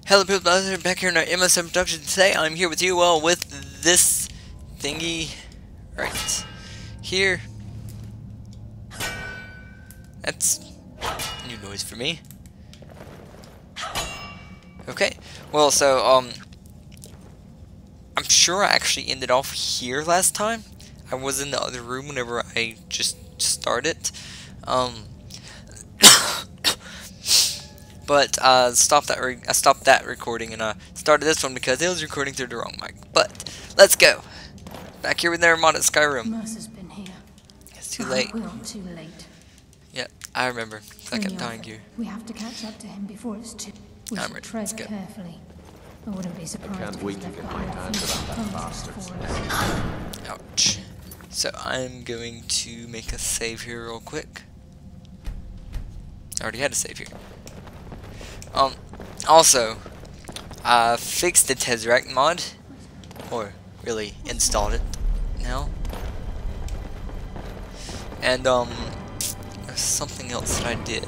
Hello people, back here in our MSM production. Today I'm here with you all with this thingy right here. That's new noise for me. Okay, well so I'm sure I actually ended off here last time. I was in the other room whenever I just started. But I stopped that recording and started this one because it was recording through the wrong mic. But let's go. Back here with Nevermont at Skyrim. Mercer's been here. It's too late. We're too late. Yeah, I remember. I kept telling you. We have to catch up to him before it's too. We I'm should ready. tread Let's go. carefully. I wouldn't be surprised. Can't wait to get my hands around that bastard. Ouch. So I'm going to make a save here real quick. I already had a save here. Also, I fixed the Tesseract mod, or really installed it now. And there's something else that I did.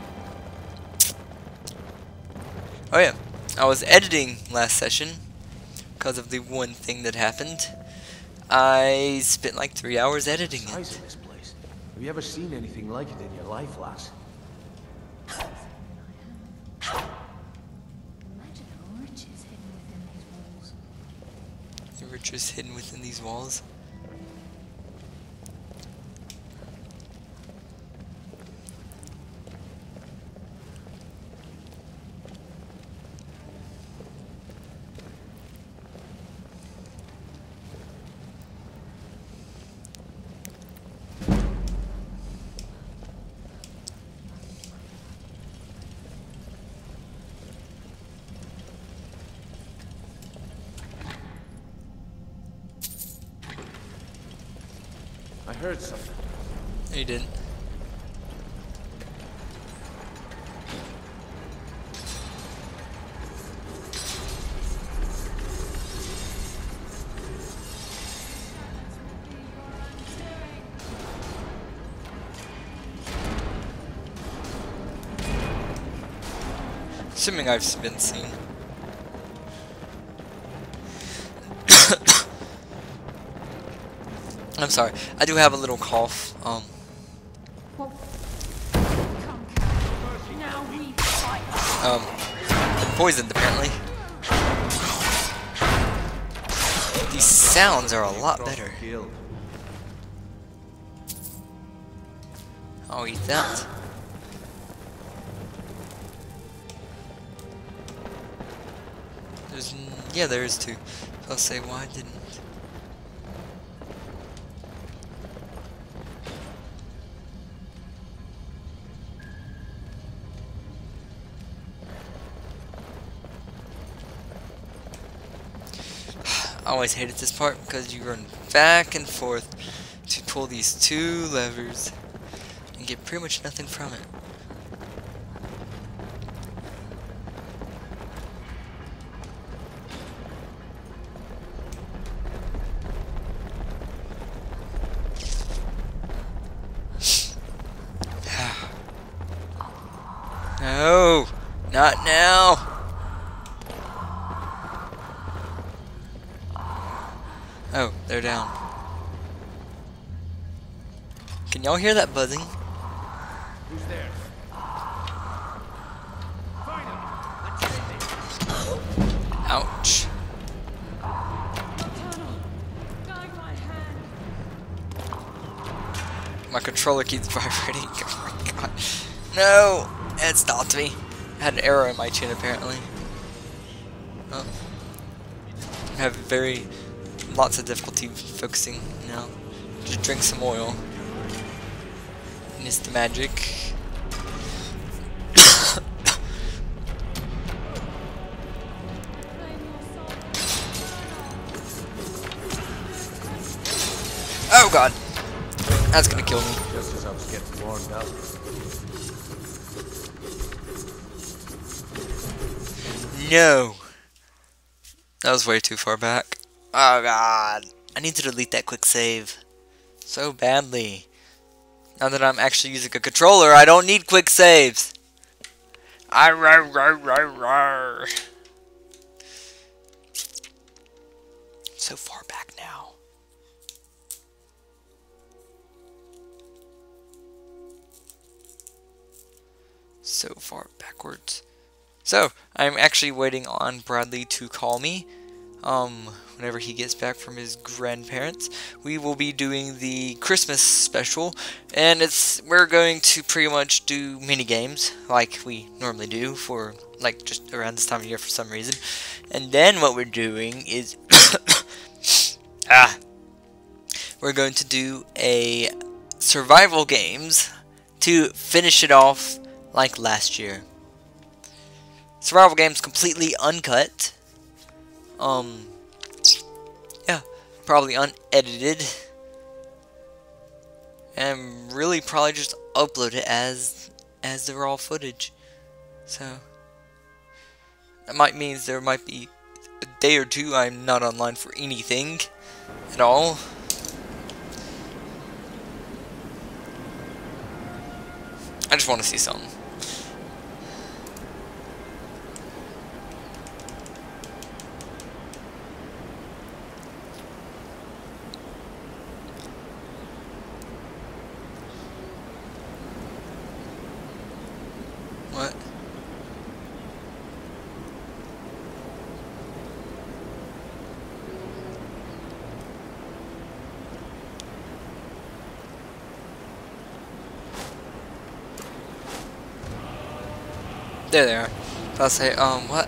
Oh yeah, I was editing last session because of the one thing that happened. I spent like 3 hours editing Size it. of this place. Have you ever seen anything like it in your life, lass? Imagine the riches hidden within these walls. The riches hidden within these walls. I heard something. No, you didn't. Assuming I've been seen. I'm sorry. I do have a little cough. Come, now we fight. Poisoned apparently. These sounds are a lot better. I'll eat that. Yeah, there is two. So I'll say why didn't. I always hated this part because you run back and forth to pull these two levers and get pretty much nothing from it. No, not now. Oh, they're down. Can y'all hear that buzzing? Who's there? Find him. Ouch. My controller keeps vibrating. Oh my god. No! It stopped me. I had an arrow in my chin apparently. Oh. I have lots of difficulty focusing now. Just drink some oil. And it's the magic. Oh god! That's gonna kill me. Just as I was getting warmed up. No! That was way too far back. Oh god. I need to delete that quick save. So badly. Now that I'm actually using a controller, I don't need quick saves. so far back now. So far backwards. So, I'm actually waiting on Bradley to call me. Whenever he gets back from his grandparents, we will be doing the Christmas special, and we're going to pretty much do mini games like we normally do for like just around this time of year for some reason. And then what we're doing is we're going to do a survival games to finish it off like last year. Survival games completely uncut. Yeah, probably unedited. And really probably just upload it as the raw footage. So that might mean there might be a day or two I'm not online for anything at all. I just want to see something. What? There they are. So I'll say, what?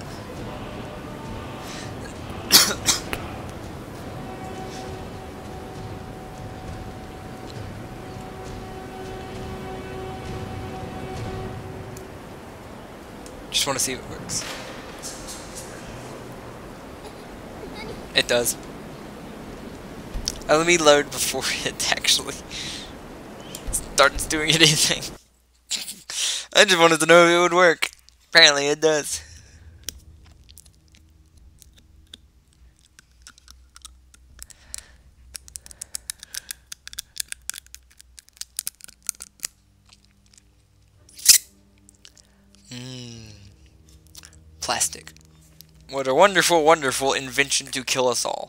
Just want to see if it works. It does. Let me load before it actually starts doing anything. I just wanted to know if it would work. Apparently it does. Plastic. What a wonderful, wonderful invention to kill us all.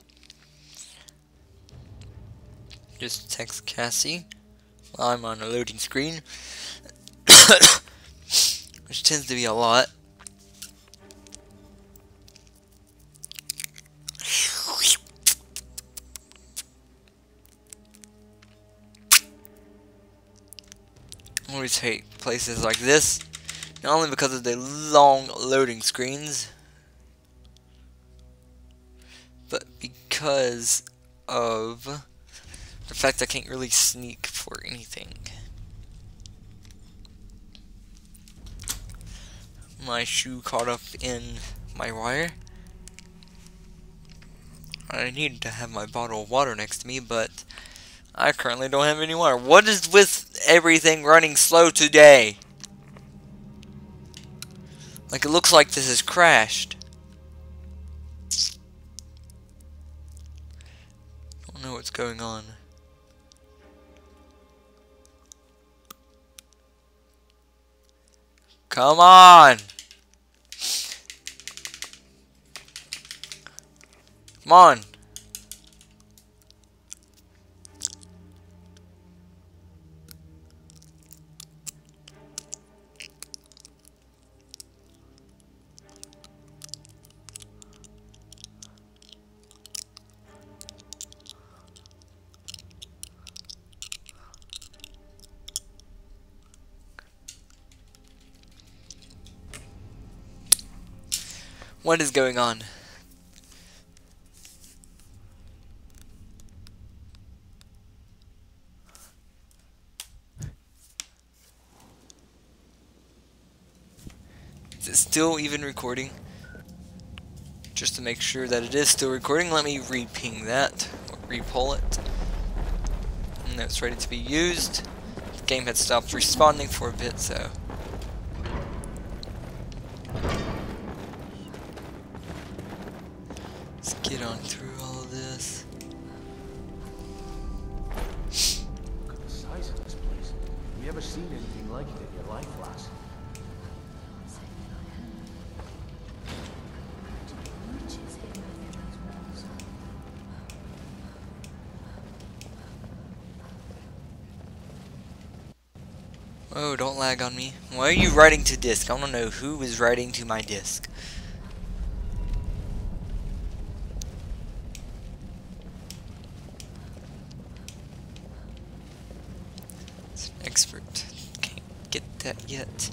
Just text Cassie while I'm on a loading screen. Which tends to be a lot. I always hate places like this. Not only because of the long loading screens, but because of the fact I can't really sneak for anything. My shoe caught up in my wire. I needed to have my bottle of water next to me, but I currently don't have any water. What is with everything running slow today? Like, it looks like this has crashed. I don't know what's going on. Come on! Come on! What is going on? Is it still even recording? Just to make sure that it is still recording, let me re-ping that, or re-pull it. And it's ready to be used. The game had stopped responding for a bit, so... let's get on through all of this. Look at the size of this place. Have you ever seen anything like it in your life, lass? Oh, don't lag on me. Why are you writing to disk? I want to know who is writing to my disk. It's an expert. Can't get that yet.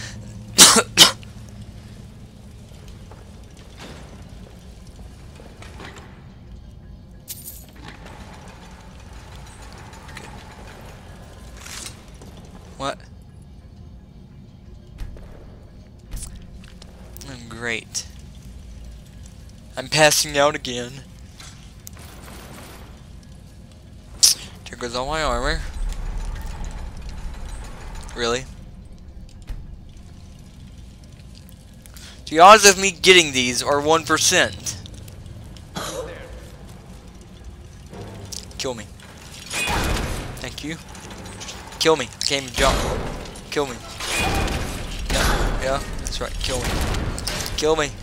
What? Oh, great. I'm passing out again. There goes all my armor. Really? The odds of me getting these are 1%. Kill me. Thank you. Kill me. I can't even jump. Kill me. Yeah, that's right. Kill me. Kill me.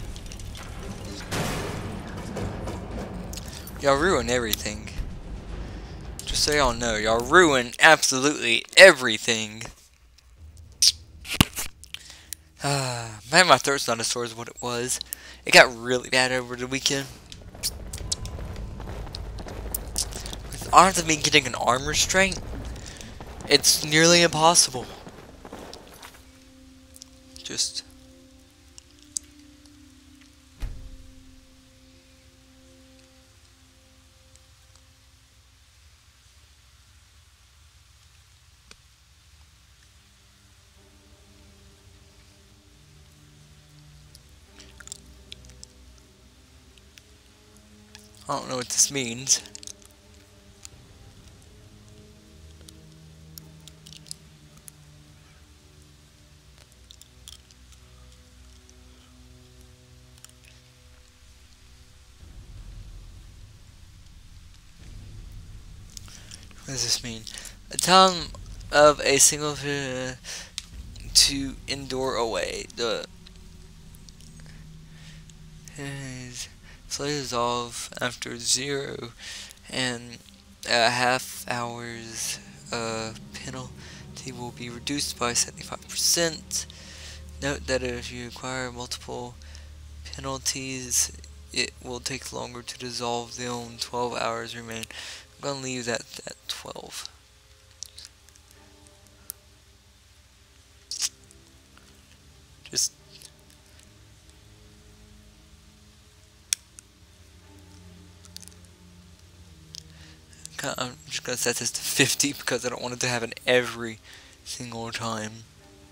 Y'all ruin everything. Just so y'all know, y'all ruin absolutely everything. Man, my throat's not as sore as what it was. It got really bad over the weekend. With the odds of me getting an arm restraint, it's nearly impossible. Just... I don't know what this means. What does this mean? A town of a single to indoor away. The slowly dissolve after 0 and a half hours. Penalty will be reduced by 75%. Note that if you acquire multiple penalties, it will take longer to dissolve them. 12 hours remain. I'm gonna leave that at 12. Just I'm just gonna set this to 50 because I don't want it to happen every single time.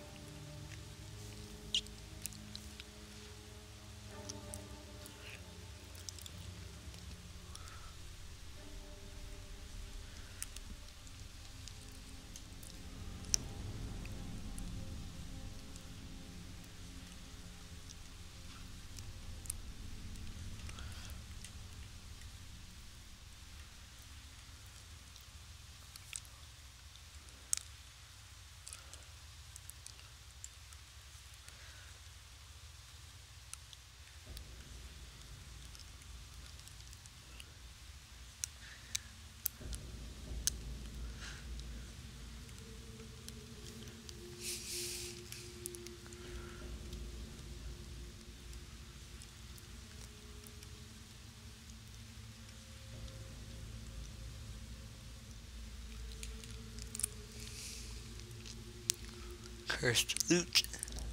Cursed loot.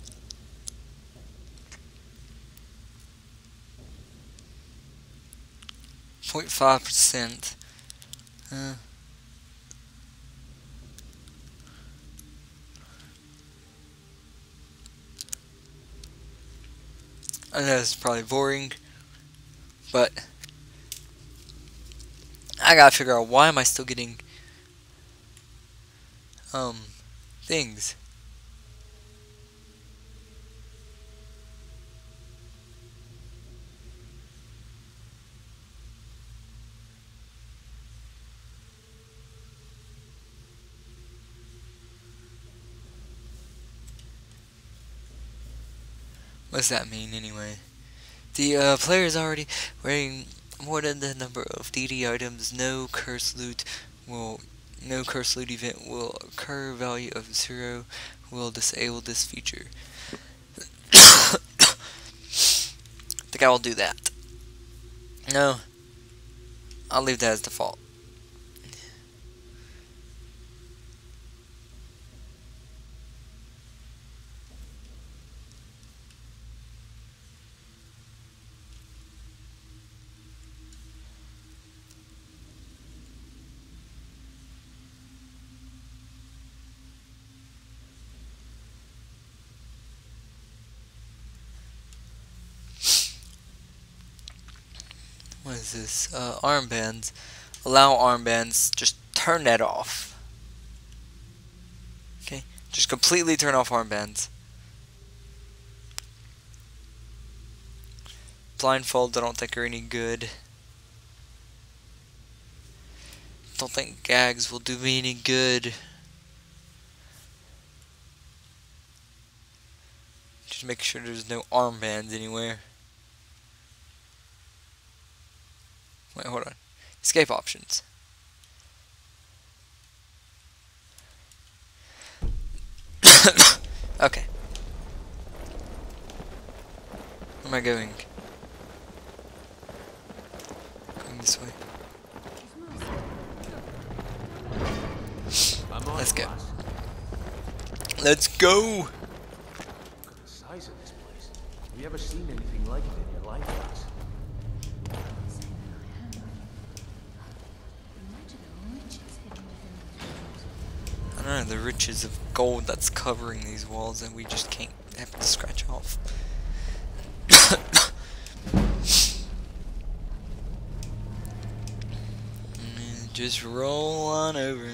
.5%. I know it's probably boring, but I gotta figure out why am I still getting things. What's that mean anyway? The player is already wearing more than the number of DD items. No curse loot will No curse loot event will occur. Value of 0 will disable this feature. I think I will do that. No. I'll leave that as default. What is this? Armbands. Allow armbands. Just turn that off. Okay? Just completely turn off armbands. Blindfolds I don't think are any good. Don't think gags will do me any good. Just make sure there's no armbands anywhere. Wait, hold on. Escape options. Okay. Where am I going? Going this way. Let's go. Let's go! Look at the size of this place. Have you ever seen anything like it in your life, lass? I don't know, the riches of gold that's covering these walls and we just can't have to scratch off. Just roll on over.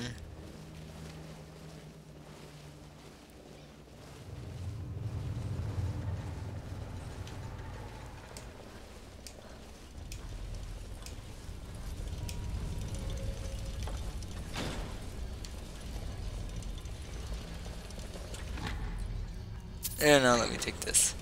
And now let me take this.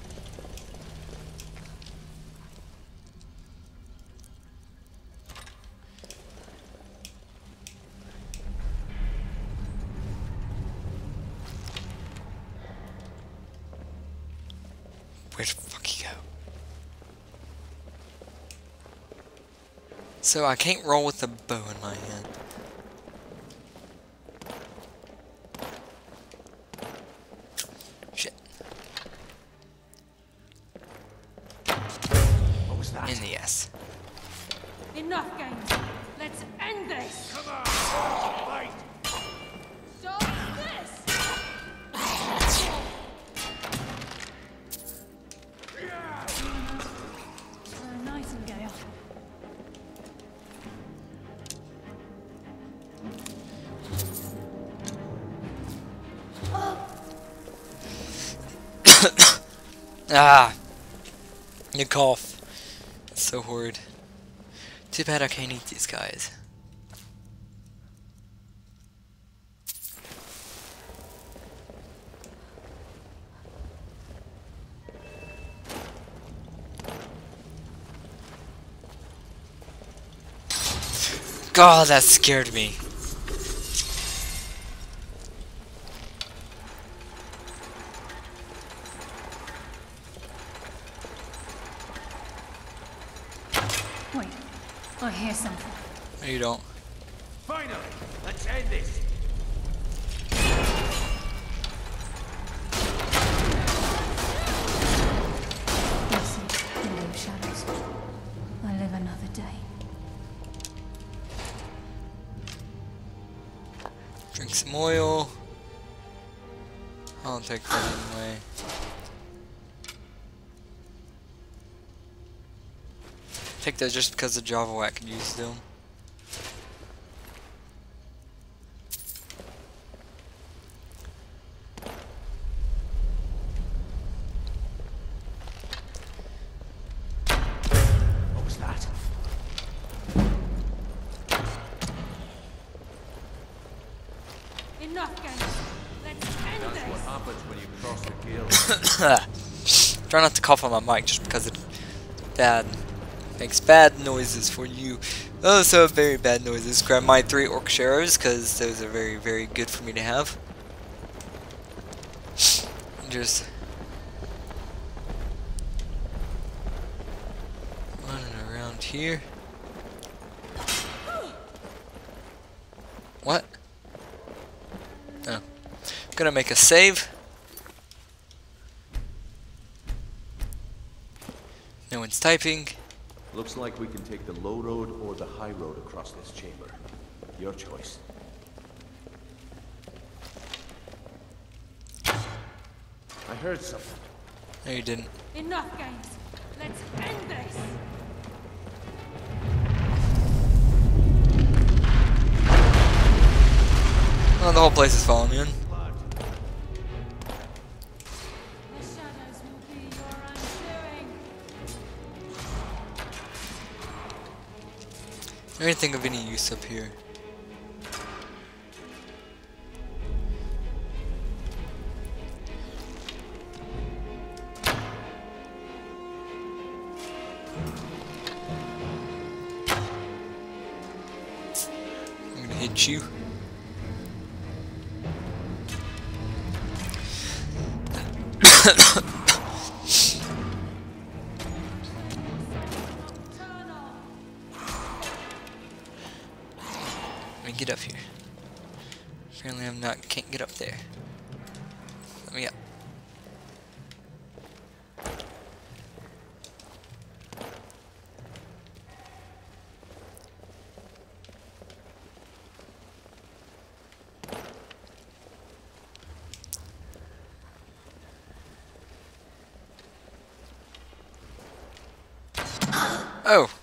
Where the fuck you go? So I can't roll with the bow in my hand. Shit. What was that? In the S. Enough games. Let's end this. Come on! Fight! Stop this. Nightingale. Ah! You cough. It's so horrid. Too bad I can't eat these guys. God, that scared me. Wait, I hear something. No, you don't. Finally! Let's end this! Listen, no shadows. I live another day. Drink some oil. I'll take that anyway. Take that just because the Java Whack can use them. What was that? Enough games. Let's end That's what this. happens when you cross the guild. Try not to cough on my mic just because it's bad. Makes bad noises for you. Also very bad noises. Grab my 3 orc arrows because those are very, very good for me to have. Just running around here. What? Oh. Gonna make a save. No one's typing. Looks like we can take the low road or the high road across this chamber. Your choice. I heard something. No, you didn't. Enough games. Let's end this. Oh, the whole place is falling in. The shadows will be your undoing. Anything of any use up here? I'm gonna hit you. Let me get up here. Apparently can't get up there. Let me up. Oh!